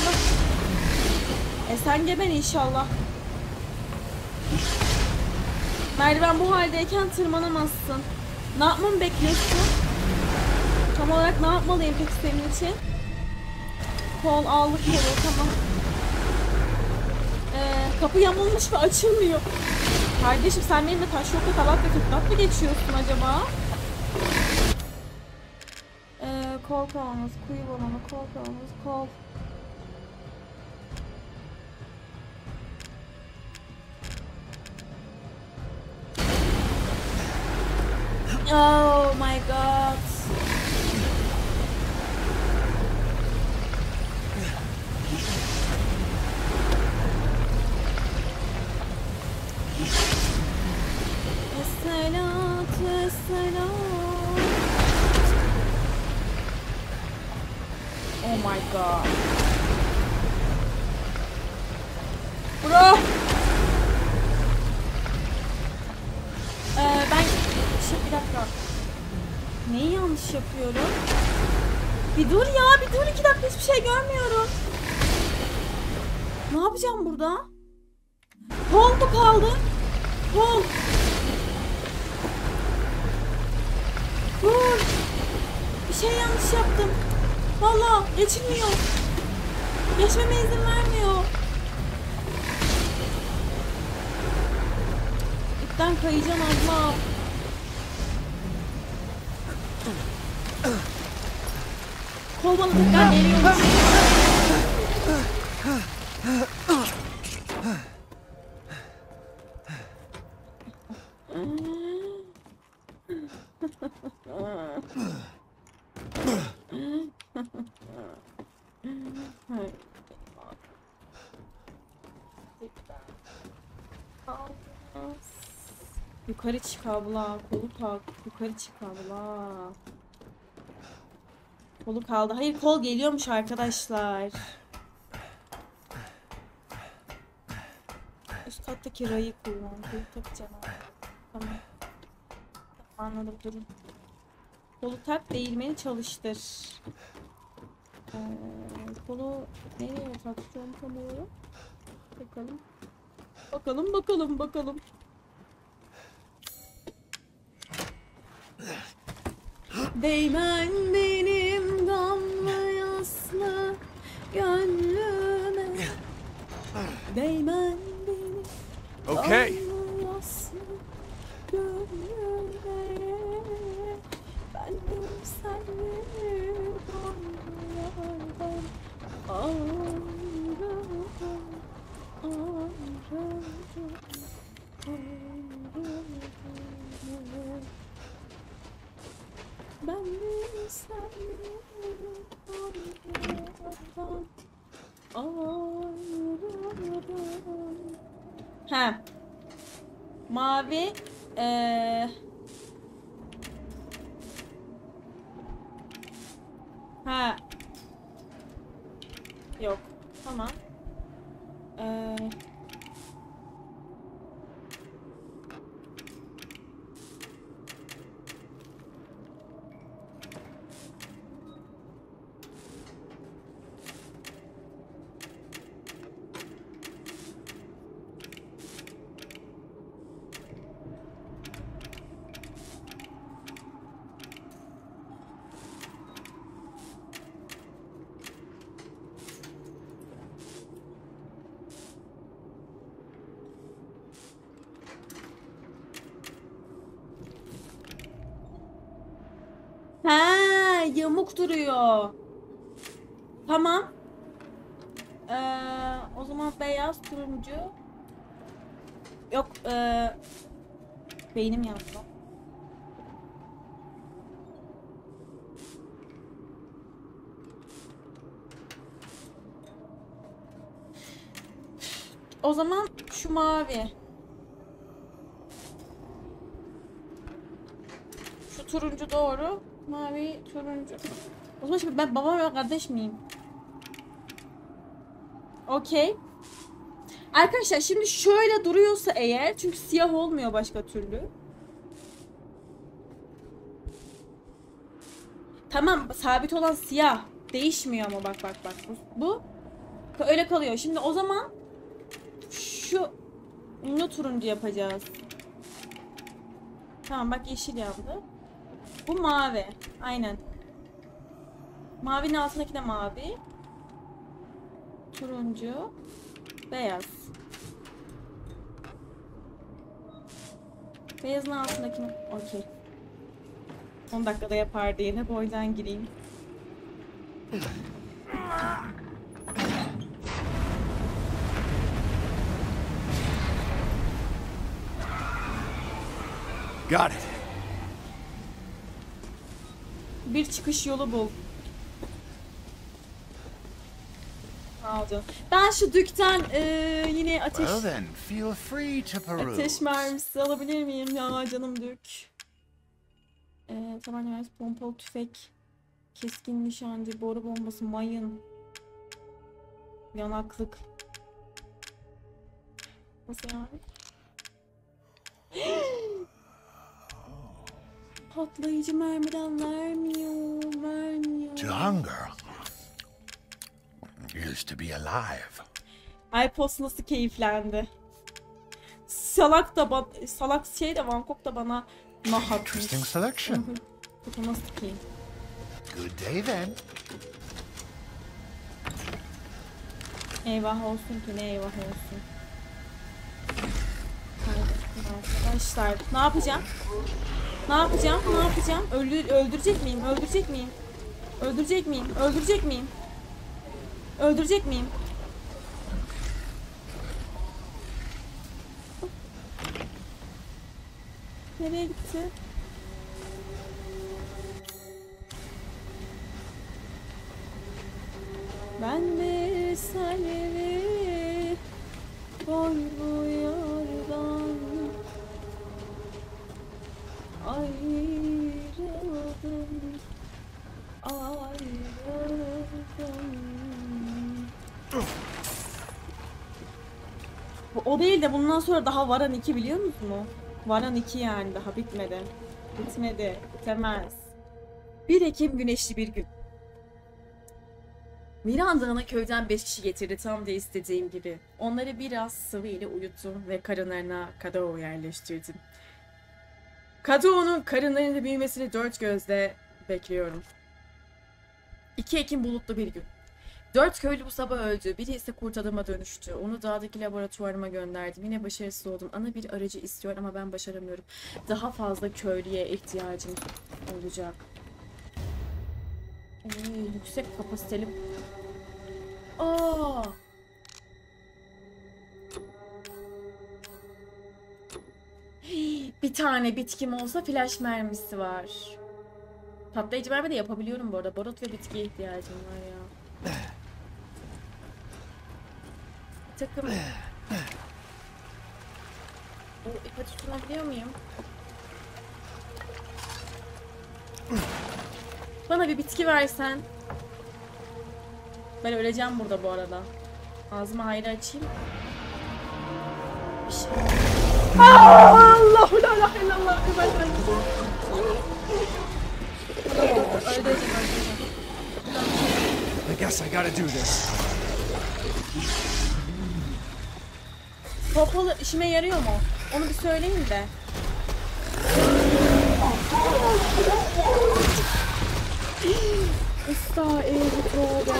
Sen geber inşallah. Merdiven bu haldeyken tırmanamazsın. Ne yapmamı bekliyorsun? Tam olarak ne yapmalıyım peki senin için? Kol, aldık kolu, tamam. Kapı yamulmuş ve açılmıyor. Kardeşim sen benimle taş yokla tabak ve kıtlat mı geçiyorsun acaba? Kol kavanoz, kuyu balonu, kol kavanoz, kol. Oh my god. Esselatü esselam. Oh my god. Bro. Bir dakika. Neyi yanlış yapıyorum? Bir dur ya, 2 dakika hiçbir şey görmüyorum. Ne yapacağım burada? Kol mu kaldı? Kol. Dur. Bir şey yanlış yaptım. Vallahi geçilmiyor. Geçmeme izin vermiyor. İpten kayacağım abla. Kol bana tekrar geliyormuş. Yukarı çık abla, kolu tak. Yukarı çık abla. Kolu kaldı. Hayır, kol geliyormuş arkadaşlar. Üst kattaki rayı kullan. Kolu takacağım. Tamam. Anladım, durun. Kolu tak, değirmeni çalıştır. Kolu nereye takacağım tam olarak? Bakalım. Değmen benim gamlı yaslı gönlüme. Değmen benim Okay. gamlı yaslı gönlüme. Ben seni gönlülerden Ha. Mavi. Ha. Yok. Tamam. Ha, yamuk duruyor. Tamam. O zaman beyaz, turuncu. Yok, beynim yandı. O zaman şu mavi. Şu turuncu doğru. Mavi, turuncu. O zaman şimdi ben babam ve kardeş miyim? Okey. Arkadaşlar şimdi şöyle duruyorsa eğer, çünkü siyah olmuyor başka türlü. Tamam, sabit olan siyah. Değişmiyor ama bak. Bu öyle kalıyor. Şimdi o zaman şu ünlü turuncu yapacağız. Tamam bak, yeşil yandı. Bu mavi. Aynen. Mavinin altındaki de mavi. Turuncu. Beyaz. Beyazın altındaki... Okey. 10 dakikada yapar diye de boydan gireyim. Got it. Bir çıkış yolu bul. Sağ ol canım. Ben şu dükten yine ateş... Well then, feel free to peruse. Ateş mermisi alabilir miyim ya canım dük? Tabanca mermisi, pompalı tüfek, keskin nişancı, boru bombası, mayın, yanaklık. Nasıl yani? Patlayıcı mermiden vermiyor. To hunger is to be alive. iPods nasıl keyiflendi? Salak şey de Bangkok da bana nah atmış. Interesting selection. Bu nasıl ki? Good day then. Eyvah olsun ki ne eyvah olsun. Arkadaşlar ne yapacağım? Ne yapacağım? Öldürecek miyim? Öldürecek miyim? Nereye gitti? Ben bir seni boy bu yardan ayrıldım. Bu o değil de bundan sonra daha Varan 2 biliyor musunuz? Varan 2 yani daha bitmedi. Bitemez. 1 Ekim güneşli bir gün. Miran Dağı'na köyden 5 kişi getirdi tam da istediğim gibi. Onları biraz sıvı ile uyuttum ve karınlarına Kadao yerleştirdim. Kadao'nun karınlarında büyümesini 4 gözle bekliyorum. 2 Ekim bulutlu bir gün. 4 köylü bu sabah öldü. Biri ise kurt adama dönüştü. Onu dağdaki laboratuvarıma gönderdim. Yine başarısız oldum. Ana bir aracı istiyor ama ben başaramıyorum. Daha fazla köylüye ihtiyacım olacak. Yüksek kapasiteli. Aa! Bir tane bitkim olsa flash mermisi var. Patlayıcı mermi de yapabiliyorum bu arada. Barut ve bitkiye ihtiyacım var ya. takım... O ipe tutunabiliyor muyum? Bana bir bitki versen. Ben öleceğim burada bu arada. Ağzımı hayra açayım. Bir şey. Allahu la ilahe illallah. I guess I gotta do this. Pompalı işime yarıyor mu? Onu bir söyleyin de. Usta eğri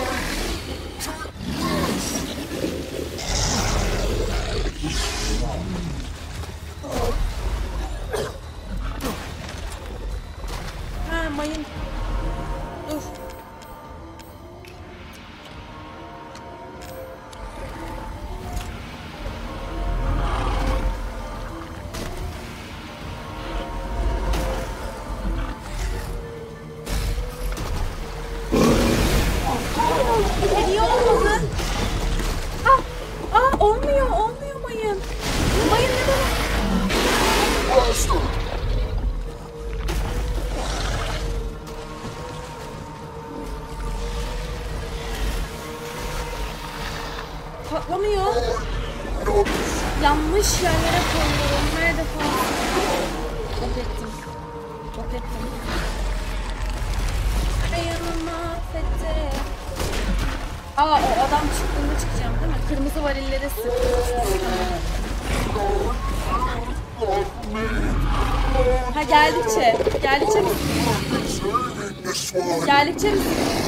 Ha mayın. Dur. Niye olmadı? Olmuyor mayın. Mayın ne demek? Patlamıyor. Yanlış yerlere koyuyorum. Her defa. Yok ettim. Yanıma fete. O adam çıktığında çıkacağım değil mi? Kırmızı varillere sık. Ha geldikçe mi?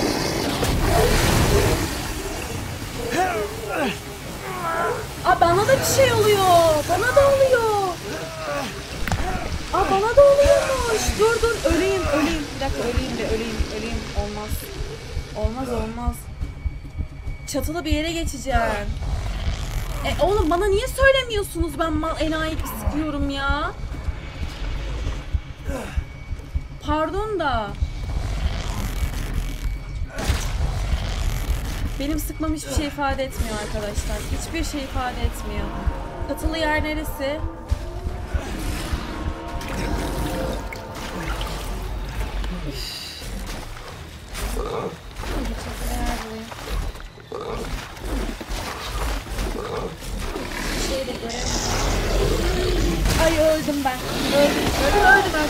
Bana da bir şey oluyor. Bana da oluyormuş. Dur. Öleyim. Bir dakika öleyim. Olmaz. Çatılı bir yere geçeceğim. Oğlum bana niye söylemiyorsunuz? Ben enayi sıkıyorum ya. Pardon da. Benim sıkmam hiçbir şey ifade etmiyor arkadaşlar. Hiçbir şey ifade etmiyor. Çatılı yer neresi? Şey de göremiyorum. Ay öldüm ben. Öldüm arkadaşlar.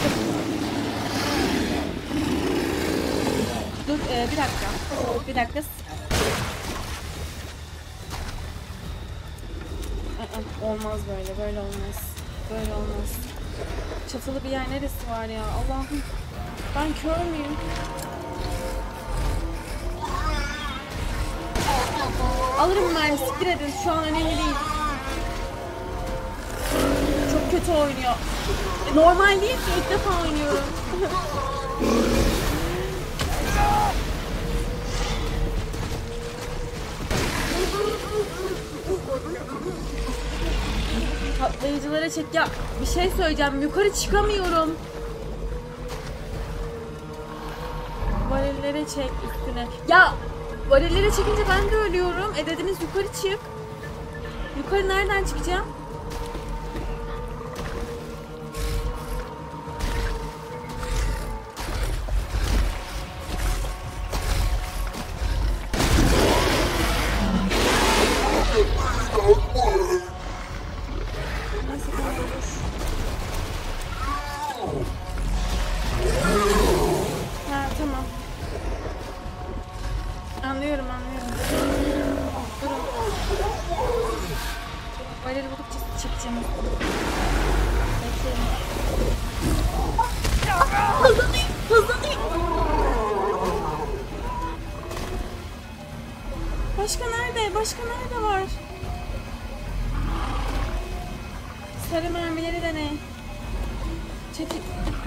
Dur bir dakika. Olmaz böyle olmaz. Çatılı bir yer neresi var ya? Allah'ım. Ben kör müyüm? Alırım ben, siktir edin. Şu an önemli değil. Çok kötü oynuyor. Normal değil ki, ilk defa oynuyorum. Patlayıcılara çek ya. Bir şey söyleyeceğim. Yukarı çıkamıyorum. Varillere çek üstüne. Ya varillere çekince ben de ölüyorum. Dediniz yukarı çık. Yukarı nereden çıkacağım? Tamam. Anlıyorum. Durun. Varil buldukça çıkacağım. Bekleyin. Hızlanayım. Başka nerede var? Sarı mermileri deneyin. Çekil.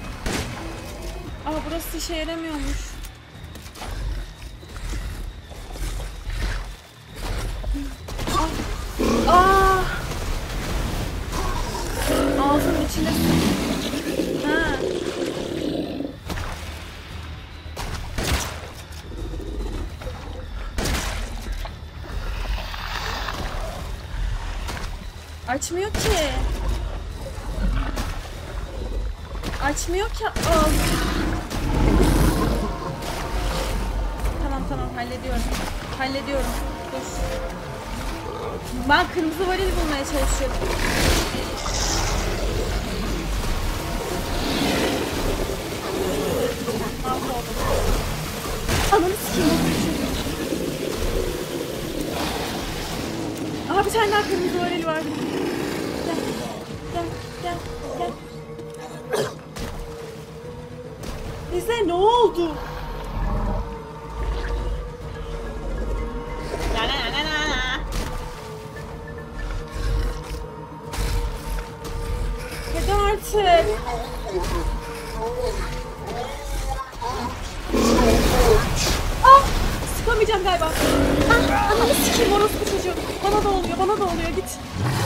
Burası işe yaramıyormuş. Ağzının içine. Açmıyor ki. Açmıyor ki. Al. Tamam hallediyorum. Hallediyorum. Dur. Ben kırmızı varil bulmaya çalışıyorum. Ananı sikeyim. Aha bir tane daha kırmızı varil var. Gel. Bize ne oldu? Hadi artık. Sıkamayacağım galiba. Ananı sikeyim orospu çocuğu. Bana da oluyor git.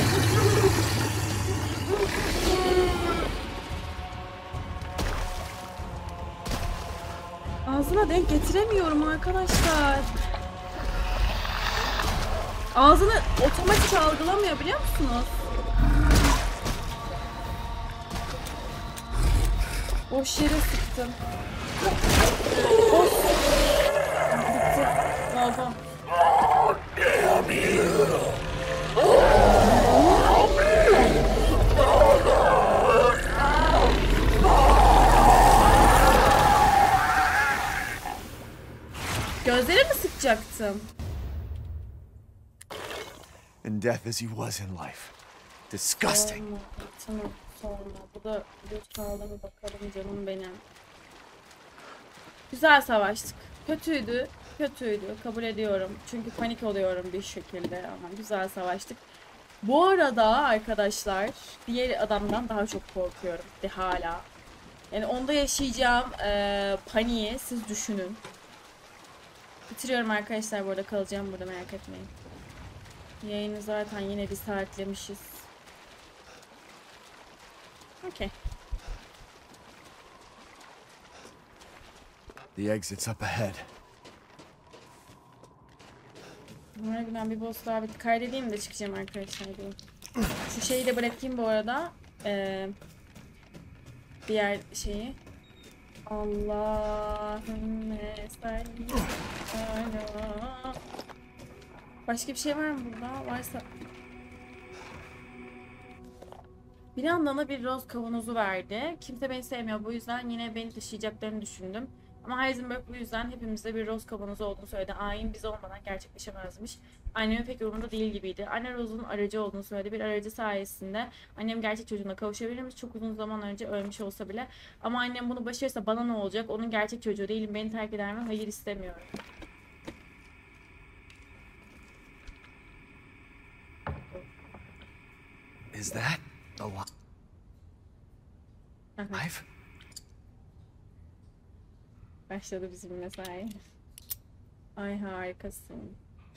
Ağzına denk getiremiyorum arkadaşlar. Ağzını otomatik algılamıyor biliyor musunuz? Boş yere sıktım. Of. Bitti. Oldu. Gözlere mi sıkacaktım? In death as he was in life. Disgusting. Sonra. Bu da göz kaldı mı bakalım canım benim. Güzel savaştık. Kötüydü. Kabul ediyorum. Çünkü panik oluyorum bir şekilde ama güzel savaştık. Bu arada arkadaşlar diğer adamdan daha çok korkuyorum de hala. Yani onda yaşayacağım paniği siz düşünün. Bitiriyorum arkadaşlar, bu arada kalacağım burada, merak etmeyin. Yayını zaten yine bir saatlemişiz. Okay. The exit's up ahead. Harbiden bir boss daha bitti. Kaydedeyim de çıkacağım arkadaşlar. Şu şeyi de bırakayım bu arada. Diğer şeyi. Allahümme salli ala. Başka bir şey var mı burada? Varsa... Bir yandan da bir roz kavanozu verdi. Kimse beni sevmiyor. Bu yüzden yine beni taşıyacaklarını düşündüm. Ama Heisenberg bu yüzden hepimizde bir roz kavanozu olduğunu söyledi. Ayin biz olmadan gerçekleşemezmiş. Annemin pek umurunda değil gibiydi. Anne Rose'un aracı olduğunu söyledi. Bir aracı sayesinde annem gerçek çocuğuna kavuşabilirmiş. Çok uzun zaman önce ölmüş olsa bile. Ama annem bunu başarırsa bana ne olacak? Onun gerçek çocuğu değilim. Beni terk eder mi? Hayır, istemiyorum. Is that alive? Başladı bizim mesai. Ay harikasın.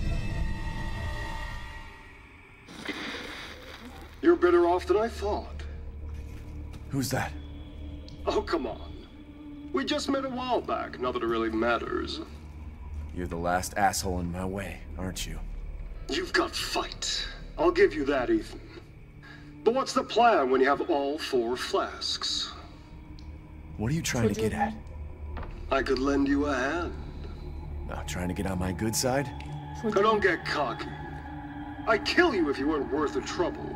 You're better off than I thought. Who's that? Oh, come on. We just met a while back, not that it really matters. You're the last asshole in my way, aren't you? You've got fight. I'll give you that, Ethan. But what's the plan when you have all 4 flasks? What are you trying to get at? I could lend you a hand. Trying to get on my good side? Now don't get cocky. I'd kill you if you weren't worth the trouble.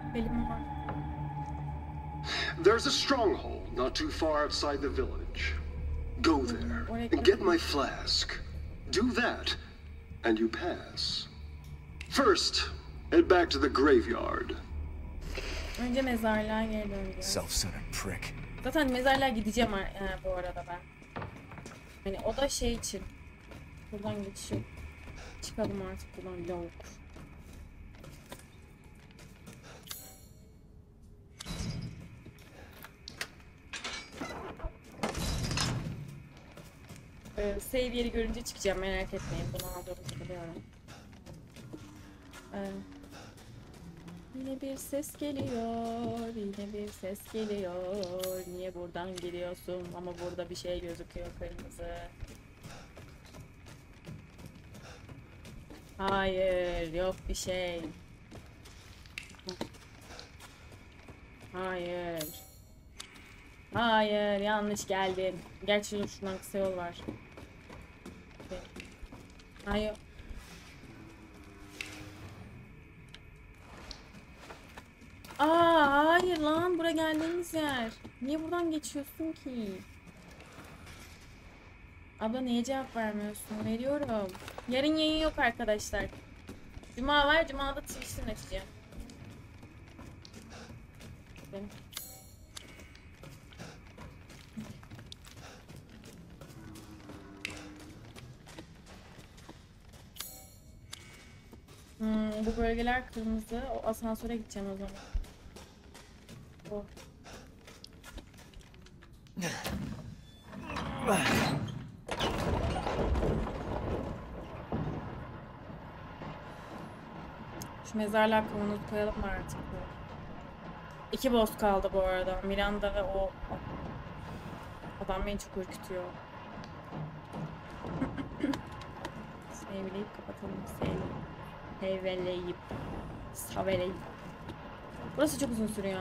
There's a stronghold not too far outside the village. Go there and get my flask. Do that, and you pass. First, head back to the graveyard. Önce mezarlığa geri döneceğiz. Self-centered prick. Zaten mezarlığa gideceğim bu arada ben. Hani o da şey için. Buradan geçiyor. Çıkalım artık buradan, lavuk. Save yeri görünce çıkacağım, merak etmeyin. Bunu aldığımı biliyorum. Yine bir ses geliyor, yine bir ses geliyor. Niye buradan geliyorsun? Ama burada bir şey gözüküyor, kırmızı. Hayır, yok bir şey. Hayır. Hayır, yanlış geldin. Gerçi şuradan kısa yol var. Hayır. Hayır lan, buraya geldiğimiz yer. Niye buradan geçiyorsun ki? Abla niye cevap vermiyorsun? Veriyorum. Yarın yayın yok arkadaşlar. Cuma var, Cuma'da Twitch'ten açacağım. Bu bölgeler kırmızı. O asansöre gideceğim o zaman. Oh. Şu mezarlığa kavanoz koyalım mı artık? 2 boss kaldı bu arada. Miranda ve o adam beni çok ürkütüyor. Sevleyip kapatalım. Sevleyip. Saveleyip. Burası çok uzun sürüyor.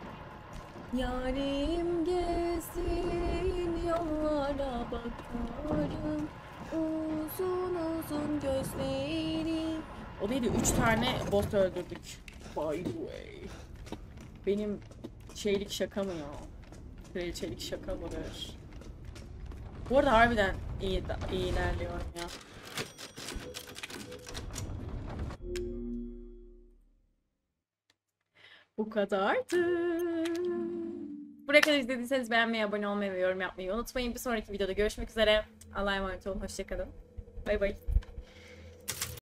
Yarim gezsin yollara bakarım. Uzun uzun gözleri. O değil de 3 tane boss öldürdük. By the way. Benim şeylik şaka mı ya? Kraliçelik şaka mıdır? Bu arada harbiden iyi ilerliyorum ya. Bu kadardı. Buraya kadar izlediyseniz beğenmeyi, abone olmayı ve yorum yapmayı unutmayın. Bir sonraki videoda görüşmek üzere. Allah'a emanet olun. Hoşçakalın. Bay bay.